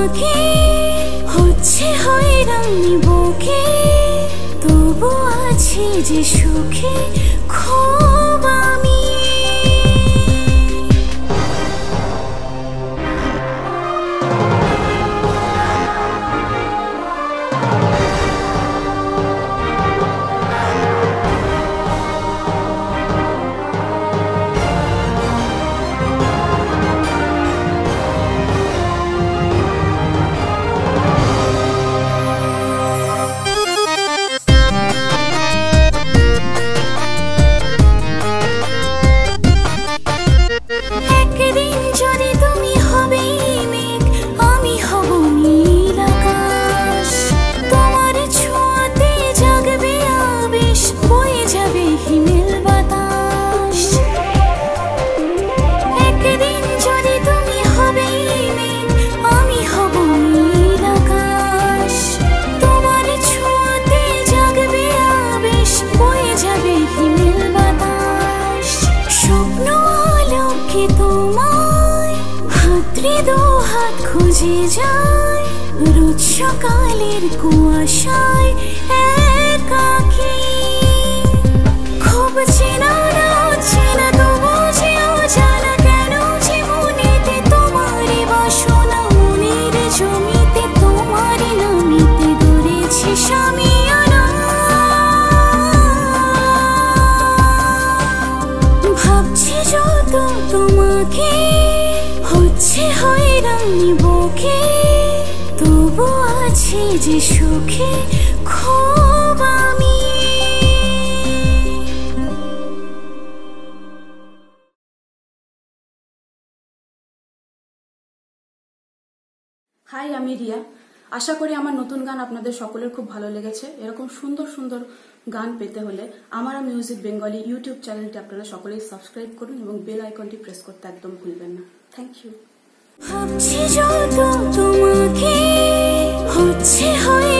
তোমাকে হচ্ছে হয়রানি বুকে, তবু আছি যে সুখে খুব আমি। খুঁজে যায় রোজ সকালের কুয়াশায় একাকী, খুব চেনা না চেনা তবু যে অজানা কেন যে মনেতে তোমারই বাসনা, মনের জমিতে তোমারই নামিতে গড়েছি শামিয়ানা। ভাবছি যত তোমাকে হচ্ছে হয়রানি বুকে, তবু আছি যে সুখে খুব আমি। হাই, আমি রিয়া। আশা করি আমার নতুন গান আপনাদের সকলের খুব ভালো লেগেছে। এরকম সুন্দর সুন্দর গান পেতে হলে আমারা মিউজিক বেঙ্গলি ইউটিউব চ্যানেলটি আপনারা সকলেই সাবস্ক্রাইব করুন এবং বেল আইকনটি প্রেস করতে একদম ভুলবেন না। Thank you. ভাবছি যত তোমাকে হচ্ছে